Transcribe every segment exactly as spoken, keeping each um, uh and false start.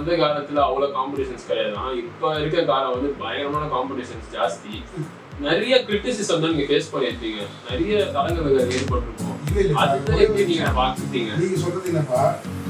அந்த காலத்துல அவ்வளவு காம்படிஷன்ஸ் கிடையாது. ஆனா இப்ப இருக்க காலம் வந்து பயங்கரமான காம்படிஷன்ஸ் ஜாஸ்தி. நிறைய கிரிட்டிசிசம் தான் நீங்க ஃபேஸ் பண்ணிருப்பீங்க. நிறைய தடங்களுக்கு அது ஏற்பட்டிருக்கும். அதுதான் எப்படி நீங்க பாத்துட்டீங்க? நீங்க சொல்றது என்னப்பா,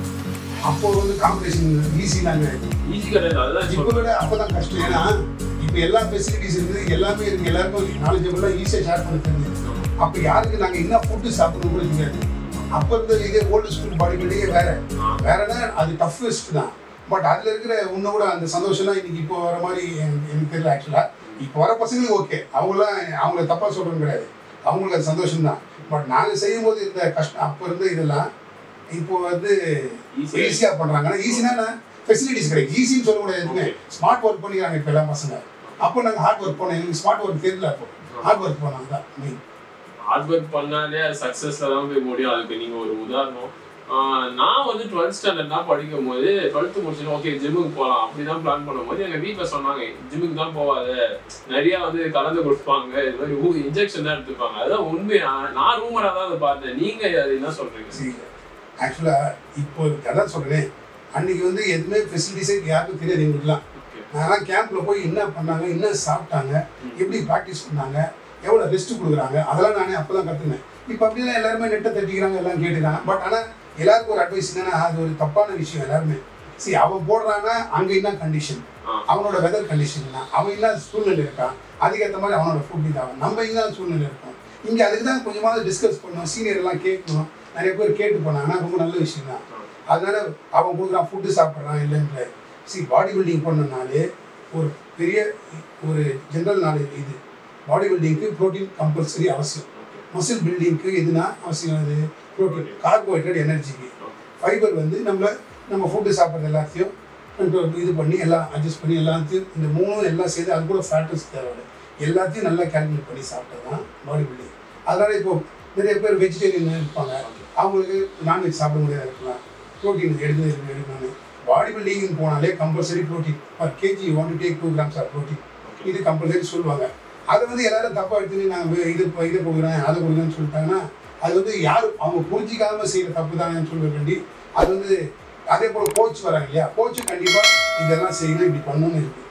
அப்போ வந்து காம்படிஷன் ஈஸிலாங்க. ஈஸி கிடையாது. அதுதான் இப்போ விட அப்பதான் கஷ்டம். ஏன்னா இப்போ எல்லா ஃபெசிலிட்டிஸ் இருக்குது, எல்லாமே இருக்கு, எல்லாருக்கும் நாலேஜபிளாக ஈஸியாக ஷேர் பண்ண தெரியுது. அப்போ யாருக்கு நாங்கள் என்ன ஃபுட்டு சாப்பிடணும் கூட தெரியாது. அப்போ இருந்த இதே ஓல்டு ஸ்கூல் பாடி பில்டிங்கே வேற வேறனா அது டஃபஸ்ட் தான். பட் அதில் இருக்கிற இன்னும் கூட அந்த சந்தோஷம்லாம் இன்னைக்கு இப்போ வர மாதிரி எனக்கு தெரியல. ஆக்சுவலாக இப்போ வர பசங்களுக்கு ஓகே, அவங்களாம் அவங்கள தப்பாக சொல்கிறது கிடையாது, அவங்களுக்கு அது சந்தோஷம் தான். பட் நாங்கள் செய்யும் போது இருந்த கஷ்டம் அப்போ இருந்த இதெல்லாம் இப்போ வந்து ஈஸியாக பண்ணுறாங்க. ஆனால் ஈஸினா ஃபெசிலிட்டிஸ் கிடையாது. ஈஸின்னு சொல்ல முடியாது. எதுவுமே ஸ்மார்ட் ஒர்க் பண்ணிக்கிறாங்க இப்போ எல்லா பசங்க. அப்போ நாங்கள் ஹார்ட் ஒர்க் பண்ணோம். எங்களுக்கு ஸ்மார்ட் ஒர்க் தெரியல. அப்போ ஹார்ட் ஒர்க் பண்ணாங்க தான் மெயின். ஹார்ட் ஒர்க் பண்ணாலே அது சக்ஸஸ்ல தான் போய் முடியும். அதுக்கு நீங்க ஒரு உதாரணம். நான் வந்து டுவெல்த் ஸ்டாண்டர்ட் தான் படிக்கும் போது டுவெல்த்து முடிச்சுட்டு ஓகே ஜிம்முக்கு போகலாம் அப்படிதான் பிளான் பண்ணும்போது எங்கள் வீட்டில் சொன்னாங்க ஜிம்முக்கு தான் போகாது, நிறையா வந்து கலந்து கொடுப்பாங்க, இது மாதிரி ஊ இன்ஜெக்ஷன் தான் எடுத்துப்பாங்க. அதுதான் உண்மை. நான் ரூமராக தான் அதை பார்த்தேன். நீங்கள் அது என்ன சொல்கிறீங்க? ஆக்சுவலாக இப்போ அதான் சொல்கிறேன், அன்றைக்கி வந்து எதுவுமே ஃபெசிலிட்டிஸே யாருக்கும் தெரியாது எங்களுக்குலாம். நான் கேம்பில் போய் என்ன பண்ணாங்க, என்ன சாப்பிட்டாங்க, எப்படி ப்ராக்டிஸ் பண்ணாங்க, எவ்வளோ ரெஸ்ட் கொடுக்குறாங்க, அதெல்லாம் நானே அப்போ தான் கற்றுனேன். இப்போ அப்படிலாம் எல்லாருமே நெட்டை தட்டிக்கிறாங்க, எல்லாம் கேட்டுக்கிறாங்க. பட் ஆனால் எல்லாருக்கும் ஒரு அட்வைஸ் என்னன்னா, அது ஒரு தப்பான விஷயம். எல்லாருமே சரி அவன் போடுறான்னா அங்கே என்ன கண்டிஷன், அவனோட வெதர் கண்டிஷன் என்ன, அவன் என்ன சூழ்நிலை இருக்கான், அதுக்கேற்ற மாதிரி அவனோட ஃபுட் இதாகும். நம்ம இங்கே சூழ்நிலை இருக்கோம். இங்கே அதுக்கு தான் கொஞ்சமாவது டிஸ்கஸ் பண்ணணும், சீனியர் எல்லாம் கேட்கணும். நிறைய பேர் கேட்டு போனாங்கன்னா ரொம்ப நல்ல விஷயம் தான். அதனால அவன் கொடுக்குறான் ஃபுட்டு சாப்பிட்றான் இல்லைன்ற. சரி பாடி பில்டிங் பண்ணனாலே ஒரு பெரிய ஒரு ஜென்ரல் நாலேஜ் இது. பாடி பில்டிங்க்கு ப்ரோட்டீன் கம்பல்சரி அவசியம். மசில் பில்டிங்க்கு எதுனா அவசியம், அது ப்ரோட்டீன், கார்போஹைட்ரேட் எனர்ஜிக்கு. ஃபைபர் வந்து நம்மளை நம்ம ஃபுட்டு சாப்பிட்றது எல்லாத்தையும் இது பண்ணி எல்லாம் அட்ஜஸ்ட் பண்ணி எல்லாத்தையும் இந்த மூணும் எல்லாம் சேர்த்து அது கூட ஃபேட்டஸ் தேவை, எல்லாத்தையும் நல்லா கால்குலேட் பண்ணி சாப்பிட்டது தான் பாடி பில்டிங். அதனால் இப்போது நிறைய பேர் வெஜிடேரியன் இருப்பாங்க, அவங்களுக்கு நான்வெஜ் சாப்பிட முடியாது இருக்கலாம், ப்ரோட்டீன் எடுத்து எடுக்கணும். பாடி பில்டிங்னு போனாலே compulsory protein per KG one to take two grams of protein, இது கம்பல்சரி சொல்லுவாங்க. அதை வந்து எல்லாரும் தப்பாக எடுத்துன்னு நாங்கள் இது இதை கொடுக்குறேன் அதை கொடுக்குறேன்னு சொல்லிட்டாங்கன்னா அது வந்து யாரும் அவங்க புரிஞ்சிக்காமல் செய்கிற தப்பு தானேன்னு சொல்ல வேண்டி. அது வந்து அதே போல் கோச் வராங்க இல்லையா, கோச்சு கண்டிப்பாக இதெல்லாம் செய்யணும், இப்படி பண்ணணும்னு இருக்குது.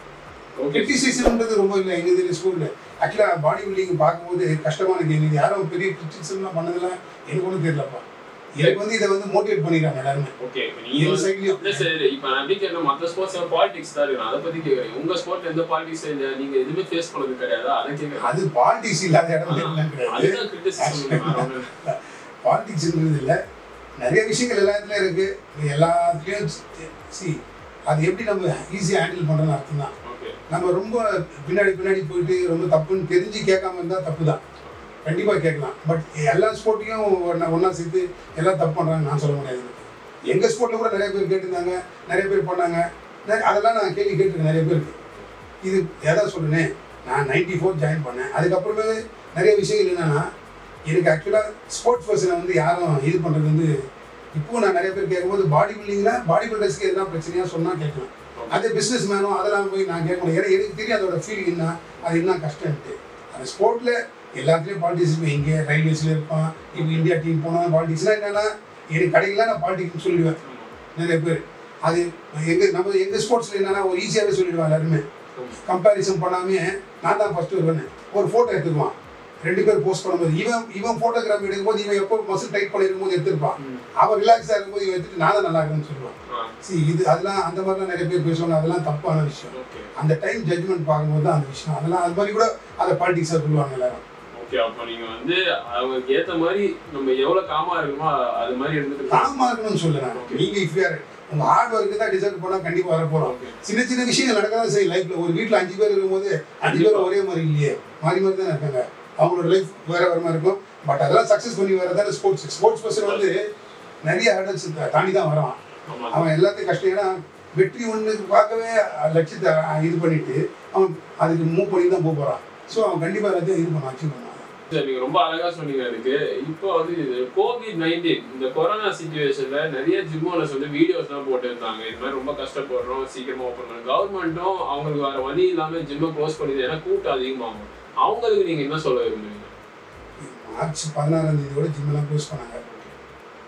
கிரிட்டிசிசம்ன்றது ரொம்ப இல்லை எங்கள் இதில் ஸ்கூலில். ஆக்சுவலாக பாடி பில்டிங் பார்க்கும்போது கஷ்டமான கேம். இது யாரும் பெரிய கிரிட்டிசிசம்லாம் பண்ணதெல்லாம் எனக்கு ஒன்றும் தெரியலப்பா. எனக்கு வந்து இதை வந்து மோட்டிவேட் பண்ணிக்கிறாங்க எல்லாருமே. ஓகே, நீங்க சைடுல சரி. இப்போ நான் எப்படி கேட்கணும், மற்ற ஸ்போர்ட்ஸ் பாலிடிக்ஸ் தான் இருக்கு, அதை பத்தி கேட்குறேன். உங்க ஸ்போர்ட் எந்த பாலிடிக்ஸ் இல்லை, நீங்க எதுவுமே ஃபேஸ் பண்ணது கிடையாது, அதை கேட்குறேன். அது பாலிடிக்ஸ் இல்லாத இடம் கிடையாது. அதுதான் கிரிட்டிசிசம். பாலிடிக்ஸ்ன்றது இல்லை, நிறைய விஷயங்கள் எல்லா இடத்துலையும் இருக்கு. எல்லாத்துலேயும் சி அது எப்படி நம்ம ஈஸியாக ஹேண்டில் பண்ணுறோன்னு அர்த்தம் தான். நம்ம ரொம்ப பின்னாடி பின்னாடி போயிட்டு ரொம்ப தப்புன்னு தெரிஞ்சு கேட்காம இருந்தால் தப்பு தான், கண்டிப்பாக கேட்கலாம். பட் எல்லா ஸ்போர்ட்டையும் ஒன்றா ஒன்றா சேர்த்து எல்லாம் தப்பு பண்ணுறாங்க நான் சொல்ல முடியாது. எங்கள் ஸ்போர்ட்டில் கூட நிறைய பேர் கேட்டிருந்தாங்க, நிறைய பேர் பண்ணாங்க, அதெல்லாம் நான் கேள்வி கேட்டிருக்கேன் நிறைய பேருக்கு. இது எதாவது சொல்லுனே, நான் நைன்டி ஃபோர் ஜாயின் பண்ணேன். அதுக்கப்புறமே நிறைய விஷயங்கள் என்னென்னா, எனக்கு ஆக்சுவலாக ஸ்போர்ட்ஸ் பர்சனை வந்து யாரும் இது பண்ணுறது வந்து இப்போது நான் நிறைய பேர் கேட்கும்போது பாடி பில்டிங்கில் பாடி பில்டர்ஸ்க்கு எதனா பிரச்சனையாக சொன்னால் கேட்கலாம். அதே பிஸ்னஸ் மேனும் அதெல்லாம் போய் நான் கேட்க முடியும். ஏன்னா எனக்கு தெரியும் அதோட ஃபீலிங் என்ன, அது என்ன கஷ்டம்ட்டு. அந்த ஸ்போர்ட்டில் எல்லாத்துலேயும் பாலிடிக்ஸ் இருப்பேன். இங்கே ரயில்வேஸில் இருப்பான், இப்போ இந்தியா டீம் போனால் பாலிடிக்ஸ்னால் என்னென்னா எனக்கு கடைக்கெல்லாம் நான் பாலிடிக்ஸ்னு சொல்லிடுவேன் நிறைய பேர். அது எங்கள் நம்ம எங்கள் ஸ்போர்ட்ஸில் என்னென்னா ஒரு ஈஸியாகவே சொல்லிடுவான் எல்லாருமே. கம்பேரிசன் பண்ணாமே நான் தான் ஃபஸ்ட்டு வருவேன். ஒரு ஃபோட்டோ எடுத்துக்குவான், ரெண்டு பேர் போஸ்ட் பண்ணும்போது இவன் இவன் ஃபோட்டோகிராஃபி எடுக்கும்போது இவன் எப்போ மசில் டைட் பண்ணிருக்கும் போது எடுத்துருப்பான், அவன் ரிலாக்ஸாக இருக்கும்போது இவன் எடுத்துட்டு நான் தான் நல்லா இருக்குன்னு சொல்லுவான். சி இது அதெல்லாம் அந்த மாதிரிலாம் நிறைய பேர் பேசுவாங்க, அதெல்லாம் தப்பான விஷயம். அந்த டைம் ஜட்ஜ்மெண்ட் பார்க்கும்போது தான் அந்த விஷயம், அதெல்லாம் அது மாதிரி கூட அதை பாலிடிக்ஸாக சொல்லுவாங்க எல்லாரும். ஓகே, அப்போ நீங்கள் வந்து அவங்களுக்கு ஏற்ற மாதிரி நம்ம எவ்வளோ காமாக இருக்கணுமோ அது மாதிரி இருந்துட்டு காமாக இருக்கணும்னு சொல்லுறேன். நீங்கள் இப்போ யார் உங்கள் ஹார்ட் ஒர்க்கு தான் டிசர்வ் பண்ணால் கண்டிப்பாக வர போகிறோம். சின்ன சின்ன விஷயங்கள் நடக்காதான் சரி லைஃப்பில். ஒரு வீட்டில் அஞ்சு பேர் இருக்கும்போது அஞ்சு பேர் ஒரே மாதிரி இல்லையே, மாறி மாதிரி தானே இருக்காங்க. அவங்களோட லைஃப் வேறு வேறு மாதிரி இருக்கும். பட் அதெல்லாம் சக்ஸஸ் பண்ணி வரதான ஸ்போர்ட்ஸ். ஸ்போர்ட்ஸ் பர்சன் வந்து நிறைய ஹேர்டல்ஸ் தாண்டி தான் வரான். அவன் எல்லாத்தையும் கஷ்டம். ஏன்னா வெற்றி ஒன்று பார்க்கவே லட்சியத்தை இது பண்ணிட்டு அவன் அதுக்கு மூவ் பண்ணி தான் போக போகிறான். ஸோ அவன் கண்டிப்பாக எல்லாத்தையும் இது பண்ண அச்சீவ் பண்ணுவான். சார் நீங்கள் ரொம்ப அழகாக சொன்னீங்க. அதுக்கு இப்போ வந்து இது கோவிட் நைன்டீன் இந்த கொரோனா சுச்சுவேஷனில் நிறைய ஜிம் ஓனர்ஸ் வந்து வீடியோஸ்லாம் போட்டுருந்தாங்க, இது மாதிரி ரொம்ப கஷ்டப்படுறோம் சீக்கிரமாக ஓப்பன் பண்ணணும். கவர்மெண்ட்டும் அவங்களுக்கு வேறு வழி இல்லாமல் ஜிம்மை க்ளோஸ் பண்ணிது, ஏன்னா கூட்டம் அதிகமாகும். அவங்களுக்கு நீங்கள் என்ன சொல்ல விரும்புவீங்க? மார்ச் பதினாறாம் தேதியோட ஜிம்மெல்லாம் க்ளோஸ் பண்ணாங்க.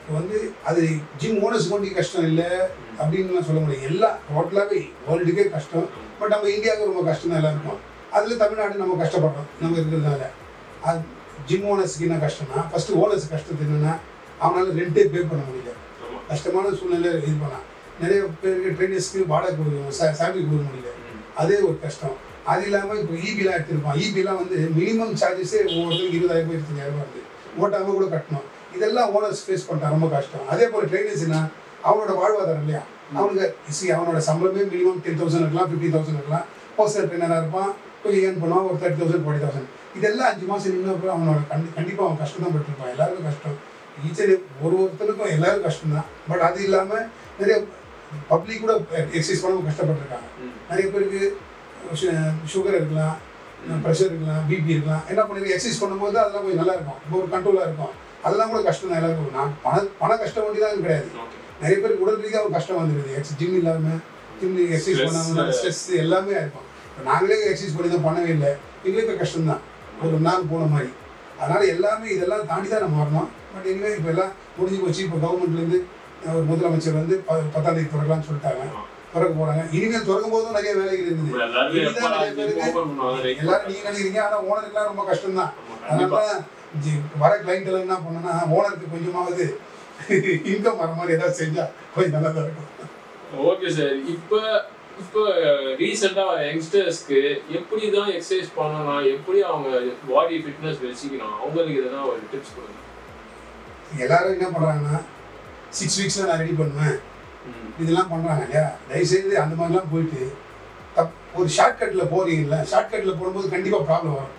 இப்போ வந்து அது ஜிம் ஓனர்ஸ் கொண்டு கஷ்டம் இல்லை அப்படின்னு சொல்ல முடியும். எல்லாம் டோட்டலாகவே வேர்ல்டுக்கே கஷ்டம். பட் நம்ம இந்தியாவுக்கு ரொம்ப கஷ்டம் தான் எல்லாருக்கும். அதில் தமிழ்நாடு நம்ம கஷ்டப்படுறோம் நம்ம இருக்கிறதுனால. அது ஜிம் ஓனர்ஸுக்கு என்ன கஷ்டம்னா ஃபஸ்ட்டு ஓனர்ஸ் கஷ்டத்து என்னென்னா அவனால் ரெண்டே பே பண்ண முடியல, கஷ்டமான சூழ்நிலை இது பண்ணால். நிறைய பேருக்கு ட்ரெயினர்ஸ்க்கு வாடகை கொடுக்கணும், சே சேலரி கொடுக்க முடியல, அதே ஒரு கஷ்டம். அது இல்லாமல் இப்போ ஈபிலாம் எடுத்துருப்பான். ஈபிலாம் வந்து மினிமம் சார்ஜஸே ஒவ்வொருத்தருக்கு இருபதாயிரம் ரூபாய் இருபத்தஞ்சாயிரம் ரூபாய் இருக்குது, ஓட்டாமல் கூட கட்டணும். இதெல்லாம் ஓனர்ஸ் ஃபேஸ் பண்ணுறா ரொம்ப கஷ்டம். அதே போல் ட்ரெயினர்ஸ்னா அவனோட வாழ்வாதாரம் இல்லையா, அவனுக்கு சி அவனோட சம்பளமே மினிமம் டென் தௌசண்ட் இருக்கலாம், ஃபிஃப்டீன் தௌசண்ட் இருக்கலாம். பர்சனல் ட்ரெயினராக இருப்பான், கொஞ்சம் ஏர்ன் பண்ணுவான், ஒரு தேர்ட்டி தௌசண்ட் ஃபார்ட்டி தௌசண்ட். இதெல்லாம் அஞ்சு மாதம் நின்று அப்புறம் அவனோட கண்டி கண்டிப்பாக அவன் கஷ்டம் தான் பட்டிருப்பான். எல்லாருக்கும் கஷ்டம், ஈச்சர் ஒரு ஒருத்தருக்கும் எல்லாருக்கும் கஷ்டம் தான். பட் அது இல்லாமல் நிறைய பப்ளிக் கூட எக்ஸசைஸ் பண்ணாமல் கஷ்டப்பட்டுருக்காங்க. நிறைய பேருக்கு சுகர் இருக்கலாம், ப்ரெஷர் இருக்கலாம், பிபி இருக்கலாம். என்ன பண்ணிருக்கு எக்ஸசைஸ் பண்ணும்போது அதெல்லாம் கொஞ்சம் நல்லா இருக்கும், இப்போ ஒரு கண்ட்ரோலாக இருக்கும். அதெல்லாம் கூட கஷ்டம் தான் எல்லாருக்கும். நான் பண பண கஷ்டம் வேண்டி தான் கிடையாது. நிறைய பேருக்கு உடல் ரீதியாக ஒரு கஷ்டம் வந்துடுது. எக்ஸ் ஜிம் இல்லாமல் ஜிம் எக்ஸசைஸ் பண்ணாமல் ஸ்ட்ரெஸ் எல்லாமே இருக்கும். இப்போ நாங்களே எக்ஸசைஸ் பண்ணி தான் பண்ணவே இல்லை, எங்களுக்கு கஷ்டம் தான் ஒரு நாள் போன மாதிரி. அதனால் எல்லாமே இதெல்லாம் தாண்டி தான் நம்ம வரணும். பட் இனிமே இப்போ எல்லாம் முடிஞ்சு போச்சு. இப்போ கவர்மெண்ட்லேருந்து ஒரு முதலமைச்சர் வந்து ப பத்தாம் தேதி திறக்கலாம்னு சொல்லிட்டாங்க, திறக்க போகிறாங்க. இனிமேல் திறக்கும் போதும் நிறைய வேலைகள் இருக்குது. நிறைய பேருக்கு எல்லாரும் நீங்கள் நினைக்கிறீங்க, ஆனால் ஓனருக்குலாம் ரொம்ப கஷ்டம் தான். அதனால தான் வர கிளைண்ட் எல்லாம் என்ன பண்ணோன்னா ஓனருக்கு கொஞ்சமாவது இன்கம் வர மாதிரி ஏதாவது செஞ்சால் கொஞ்சம் நல்லா தான் இருக்கும். Okay sir. இப்போ இப்போ ரீசெண்டாக வர யங்ஸ்டர்ஸ்க்கு எப்படி தான் எக்ஸசைஸ் பண்ணலாம், எப்படி அவங்க பாடி ஃபிட்னஸ் வச்சுக்கணும், அவங்களுக்கு எதனா ஒரு டிப்ஸ் கொடுங்க. எல்லாரும் என்ன பண்ணுறாங்கன்னா சிக்ஸ் வீக்ஸில் நான் ரெடி பண்ணுவேன் இதெல்லாம் பண்ணுறாங்க இல்லையா. தயவுசெய்து அந்த மாதிரிலாம் போயிட்டு தப் ஒரு ஷார்ட்கட்டில் போகிறீங்களா, ஷார்ட்கட்டில் போடும்போது கண்டிப்பாக ப்ராப்ளம் வரும்.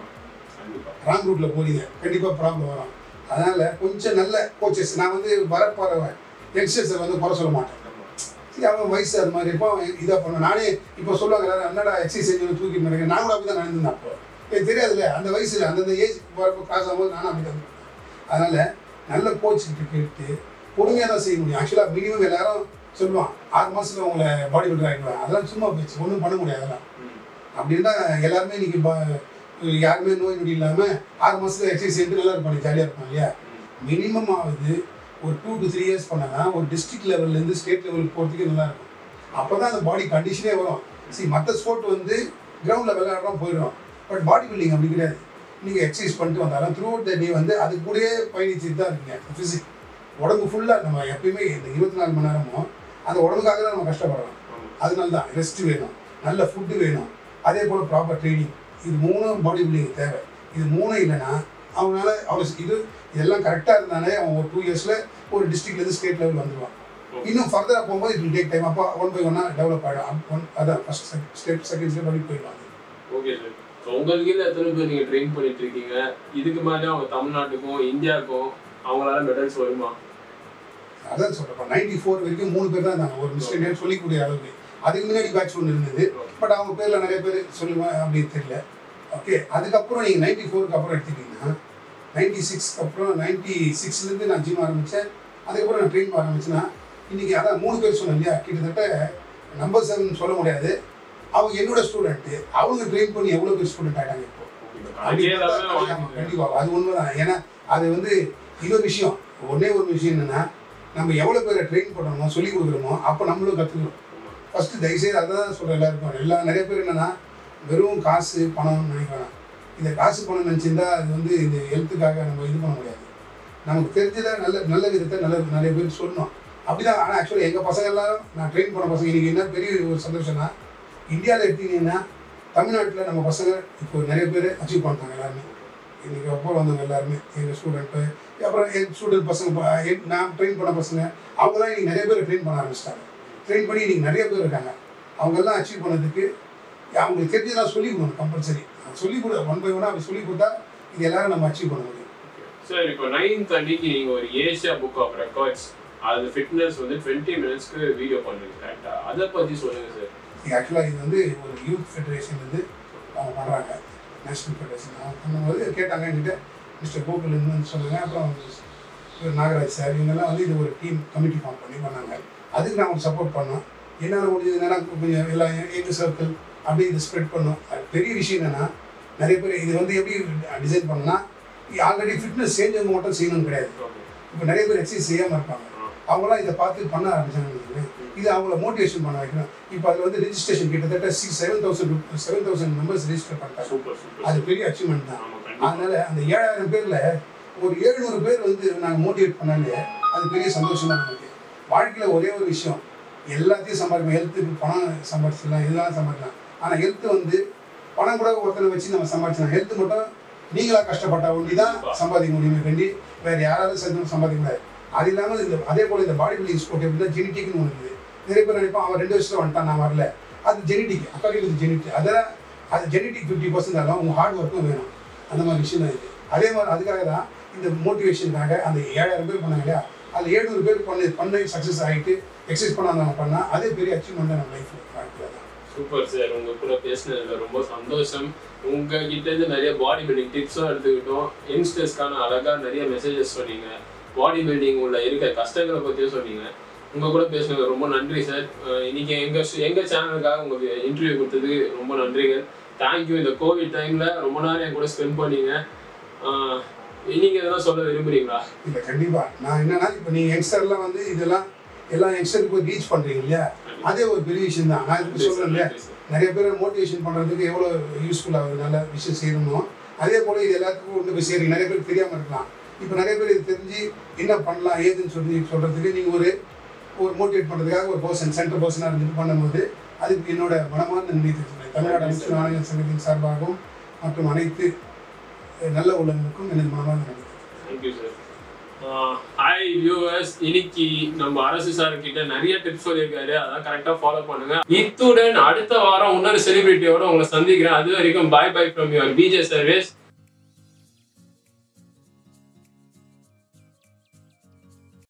ராங் ரூட்டில் போகிறீங்க கண்டிப்பாக ப்ராப்ளம் வரும். அதனால் கொஞ்சம் நல்ல கோச்சஸ், நான் வந்து வரப்போகிற யங்ஸ்டர்ஸை வந்து குறை சொல்ல மாட்டேன். சரி அவன் வயசு அது மாதிரி இப்போ இதாக பண்ணுவேன். நானே இப்போ சொல்லுவாங்க எல்லாரும் என்னடா எக்ஸசைஸ் செஞ்சு தூக்கி நடக்கிறேன், நான் கூட அப்படி தான் நடந்தேன். அப்போ எனக்கு தெரியாதுல்ல, அந்த வயசில் அந்தந்த ஏஜ் வரப்போ காசு ஆகும்போது நானும் அப்படி தான் பண்ணுவேன். அதனால் நல்ல கோச்சுக்கிட்டு கேட்டு பொறுமையாக தான் செய்ய முடியும். ஆக்சுவலாக மினிமம் எல்லாரும் சொல்லுவான் ஆறு மாதத்தில் உங்களை பாடி பில்டர் ஆகிடுவாங்க. அதெல்லாம் சும்மா போச்சு, ஒன்றும் பண்ண முடியாது. அதெல்லாம் அப்படின்னா எல்லாருமே இன்றைக்கி பா யாருமே நோய் நொடி இல்லாமல் ஆறு மாதத்தில் எக்ஸசைஸ் செஞ்சு நல்லா இருப்பாங்க, ஜாலியாக இருப்பாங்க இல்லையா. மினிமம் ஆகுது ஒரு டூ டு த்ரீ இயர்ஸ் பண்ணால் ஒரு டிஸ்ட்ரிக்ட் லெவல்லேருந்து ஸ்டேட் லெவலுக்கு போகிறதுக்கு நல்லாயிருக்கும். அப்போ தான் அந்த பாடி கண்டிஷனே வரும். சரி மற்ற ஸ்போர்ட் வந்து கிரவுண்டில் விளையாடுறோம் போயிடுறோம், பட் பாடி பில்டிங் அப்படி கிடையாது. நீங்கள் எக்ஸசைஸ் பண்ணிட்டு வந்தாலும் த்ரூ அவுட் த டே வந்து அது கூடயே பயணிச்சுட்டு தான் இருக்கீங்க. ஃபிசிக் உடம்பு ஃபுல்லாக நம்ம எப்பயுமே இந்த இருபத்தி நாலு மணி நேரமும் அந்த உடம்புக்காக தான் நம்ம கஷ்டப்படுறோம். அதனால தான் ரெஸ்ட் வேணும், நல்ல ஃபுட்டு வேணும், அதே போல் ப்ராப்பர் ட்ரைனிங். இது மூணும் பாடி பில்டிங் தேவை. இது மூணும் இல்லைன்னா அவனால அவர் இது இதெல்லாம் கரெக்டாக இருந்தாலே அவன் ஒரு டூ இயர்ஸில் ஒரு டிஸ்ட்ரிக்ட்லேருந்து ஸ்டேட் லெவல் வந்துடுவான். இன்னும் ஃபர்தராக போகும்போது இட் வில் டேக் டைம். அப்போ ஒன் பை ஒன்னாக டெவலப் ஆகிடும். ஒன் அதான் ஃபஸ்ட் ஸ்டெப் செகண்ட் ஸ்டெப் அப்படி போயிடுவாங்க. Okay sir. ஸோ உங்களுக்கு எத்தனை பேர் நீங்கள் ட்ரெயின் பண்ணிட்டு இருக்கீங்க? இதுக்கு மேலே அவங்க தமிழ்நாட்டுக்கும் இந்தியாவுக்கும் அவங்களால மெடல்ஸ் வருமா? அதான் சொல்கிறப்ப நைன்டி ஃபோர் வரைக்கும் மூணு பேர் தான் இருந்தாங்க ஒரு மிஸ்டர் நேம் சொல்லிக்கூடிய அளவுக்கு. அதுக்கு முன்னாடி பேட்ச் ஒன்று இருந்தது, பட் அவங்க பேரில் நிறைய பேர் சொல்லுவேன் அப்படின்னு தெரியல. ஓகே, அதுக்கப்புறம் நீங்கள் நைன்டி ஃபோருக்கு அப்புறம் எடுத்துக்கிட்டிங்கன்னா நைன்டி சிக்ஸ்க்கு அப்புறம் நைன்டி சிக்ஸ்லேருந்து நான் ஜிம் ஆரம்பித்தேன். அதுக்கப்புறம் நான் ட்ரெயின் ஆரம்பிச்சேன்னா இன்றைக்கி அதான் மூணு பேர் சொன்னேன் இல்லையா, கிட்டத்தட்ட நம்பர் செவன் சொல்ல முடியாது. அவங்க என்னோட ஸ்டூடெண்ட்டு, அவங்க ட்ரெயின் பண்ணி எவ்வளோ பேர் ஸ்டூடெண்ட் ஆகிட்டாங்க இப்போ. கண்டிப்பாக அது உண்மை தான். ஏன்னா அது வந்து இன்னொரு விஷயம், ஒன்றே ஒரு விஷயம் என்னென்னா நம்ம எவ்வளோ பேரை ட்ரெயின் பண்ணுறோமோ சொல்லிக் கொடுக்குறோமோ அப்போ நம்மளும் கற்றுக்கணும். ஃபஸ்ட்டு தயவுசெய்து அதை தான் சொல்கிற எல்லாருக்கும். எல்லா நிறைய பேர் என்னென்னா வெறும் காசு பணம் நினைக்கலாம். இந்த காசு பணம் நினச்சிருந்தா அது வந்து இந்த ஹெல்த்துக்காக நம்ம இது பண்ண முடியாது. நமக்கு தெரிஞ்சதை நல்ல நல்ல விதத்தை நல்ல நிறைய பேர் சொல்லணும். அப்படி தான். ஆனால் ஆக்சுவலாக எங்கள் பசங்க எல்லாரும் நான் ட்ரெயின் பண்ண பசங்க இன்றைக்கி என்ன பெரிய ஒரு சந்தோஷம்னா இந்தியாவில் எடுத்தீங்கன்னா தமிழ்நாட்டில் நம்ம பசங்க இப்போ நிறைய பேர் அச்சீவ் பண்ணிட்டாங்க. எல்லாருமே இன்றைக்கி அப்புறம் வந்தவங்க எல்லாருமே எங்கள் ஸ்டூடெண்ட்டு, அப்புறம் என் ஸ்டூடெண்ட் பசங்க, நான் ட்ரெயின் பண்ண பசங்க அவங்களாம் இன்றைக்கி நிறைய பேர் ட்ரெயின் பண்ண ஆரம்பிச்சிட்டாங்க. ட்ரெயின் பண்ணி இன்றைக்கி நிறைய பேர் இருக்காங்க. அவங்கெல்லாம் அச்சீவ் பண்ணதுக்கு அவங்களுக்கு தெரிஞ்சதான் சொல்லிக் கொடுக்கணும். கம்பல்சரி சொல்லிக் கொடு, ஒன் பை ஒன்னாக அப்படி சொல்லிக் கொடுத்தா இது எல்லாரும் நம்ம அச்சீவ் பண்ண முடியும். சார் இப்போ நைன்த் அன்னைக்கு நீங்கள் ஒரு ஏஷியா புக் ஆஃப் ரெக்கார்ட்ஸ் அது ஃபிட்னஸ் வந்து டுவெண்ட்டி மினிட்ஸ்க்கு வீடியோ பண்ணுறீங்க கரெக்டாக, அதை பற்றி சொல்லுங்கள் சார். ஆக்சுவலாக இது வந்து ஒரு யூத் ஃபெடரேஷன் வந்து அவங்க பண்ணுறாங்க, நேஷ்னல் ஃபெடரேஷன். அவங்க பண்ணும்போது கேட்டாங்க என்கிட்ட, மிஸ்டர் கோகுல் வந்து சொன்னாங்க. அப்புறம் நாகராஜ் சார் இவங்கெல்லாம் வந்து இது ஒரு டீம் கமிட்டி ஃபார்ம் பண்ணி பண்ணாங்க. அதுக்கு நான் அவங்க சப்போர்ட் பண்ணோம். என்னால் முடிஞ்சது என்னென்னா கொஞ்சம் எல்லாம் எங்கள் சர்க்கிள் அப்படி இது ஸ்ப்ரெட் பண்ணோம். அது பெரிய விஷயம் என்னென்னா நிறைய பேர் இது வந்து எப்படி டிசைன் பண்ணால் ஆல்ரெடி ஃபிட்னஸ் செஞ்சவங்க மட்டும் செய்யணும்னு கிடையாது. இப்போ நிறைய பேர் எக்ஸசைஸ் செய்யாமல் இருப்பாங்க, அவங்களாம் இதை பார்த்து பண்ண ஆரம்பிச்சாங்க. இது அவங்கள மோட்டிவேஷன் பண்ண வைக்கணும். இப்போ அதில் வந்து ரிஜிஸ்ட்ரேஷன் கிட்டத்தட்ட six seven thousand seven thousand members register பண்ணிட்டாங்க. அது பெரிய அச்சீவ்மெண்ட் தான். அதனால அந்த ஏழாயிரம் பேரில் ஒரு எழுநூறு பேர் வந்து நாங்கள் மோட்டிவேட் பண்ணாலே அது பெரிய சந்தோஷம் தான் நமக்கு. வாழ்க்கையில் ஒரே ஒரு விஷயம், எல்லாத்தையும் சம்பாதிக்கணும். ஹெல்த்துக்கு பணம் சம்பாதிச்சிடலாம், இதெல்லாம் சம்பாதிக்கலாம். ஆனால் ஹெல்த்து வந்து பணம் கூட ஒருத்தனை வச்சு நம்ம சம்பாதிச்சலாம். ஹெல்த்து மட்டும் நீங்களாக கஷ்டப்பட்டா ஒண்டி தான் சம்பாதிக்க முடியுமே கண்டி, வேறு யாராவது சேர்ந்து சம்பாதிக்க முடியாது. அது இல்லாமல் இந்த அதே போல் இந்த பாடி பில்டிங் ஸ்போர்ட் எப்படின்னா ஜெனட்டிக்னு ஒன்று இருக்குது. நிறைய பேர் நினைப்பான் அவன் ரெண்டு வருஷத்தில் வந்துட்டான் நான் வரல, அது ஜெனட்டிக், அக்கார்டிங் வித் ஜெனட்டிக். அதெல்லாம் அது ஜெனட்டிக் ஃபிஃப்டி பர்சன்ட் ஆகும், உங்கள் ஹார்ட் ஒர்க்கும் வேணும். அந்த மாதிரி விஷயம் தான் இது. அதே மாதிரி அதுக்காக தான் இந்த மோட்டிவேஷனுக்காக அந்த ஏழாயிரம் பேர் பண்ணாங்க இல்லையா, அது எழுநூறு பேர் பண்ணி பண்ணி சக்ஸஸ் ஆகிட்டு எக்ஸசைஸ் பண்ணாங்க பண்ணால் அதே பெரிய அச்சீவ்மெண்ட் தான் நம்ம லைஃப்பில் வாழ்க்கையில் தான். சூப்பர் சார், உங்கள் கூட பேசினதில் ரொம்ப சந்தோஷம். உங்கள் கிட்டேருந்து நிறைய பாடி பில்டிங் டிப்ஸும் எடுத்துக்கிட்டோம், யங்ஸ்டர்ஸ்க்கான அழகாக நிறைய மெசேஜஸ் சொன்னீங்க, பாடி பில்டிங் உள்ள இருக்க கஷ்டங்களை பற்றியும் சொன்னீங்க. உங்கள் கூட பேசினது ரொம்ப நன்றி சார். இன்னைக்கு எங்கள் எங்கள் சேனலுக்காக உங்களுக்கு இன்டர்வியூ கொடுத்ததுக்கு ரொம்ப நன்றிகள். தேங்க்யூ. இந்த கோவிட் டைமில் ரொம்ப நேரம் என் கூட ஸ்பெண்ட் பண்ணீங்க. நீங்கள் எதெல்லாம் சொல்ல விரும்புகிறீங்களா? இல்லை, கண்டிப்பாக. நான் என்னன்னா இப்போ நீங்கள் யங்ஸ்டர்லாம் வந்து இதெல்லாம் எல்லா யங்ஸ்டருக்கு போய் ரீச் பண்ணுறீங்க இல்லையா, அதே ஒரு பெரிய விஷயம் தான். நான் இப்போ சொல்கிறேன் இல்லையா, நிறைய பேர் மோட்டிவேஷன் பண்ணுறதுக்கு எவ்வளோ யூஸ்ஃபுல்லாக நல்ல விஷயம் செய்யணும். அதே போல் இது எல்லாத்துக்கும் ஒன்று போய் சேருங்க. நிறைய பேருக்கு தெரியாமல் இருக்கலாம். இப்போ நிறைய பேர் இது தெரிஞ்சு என்ன பண்ணலாம் ஏதுன்னு சொல்லி சொல்கிறதுக்கு நீங்கள் ஒரு ஒரு மோட்டிவேட் பண்ணுறதுக்காக ஒரு பர்சன் சென்ட்ரல் பர்சனாக இருந்துட்டு பண்ணும்போது அதுக்கு என்னோட மனமான நன்றி தெரிவிக்கிறேன். தமிழ்நாடு அமைச்சர் நாணய சங்கத்தின் சார்பாகவும் மற்றும் அனைத்து நல்ல உள்ளவங்களுக்கும் எனது மனமான நன்றி. Thank you sir. ஹாய் வியூவர்ஸ், இன்னைக்கு நம்ம அரசு சார் கிட்ட நிறைய டிப்ஸ் சொல்லியிருக்காரு, அதான் கரெக்டாக ஃபாலோ பண்ணுங்க. இத்துடன் அடுத்த வாரம் இன்னொரு செலிபிரிட்டியோட உங்களை சந்திக்கிறேன். அது வரைக்கும் bye bye from your PJ service.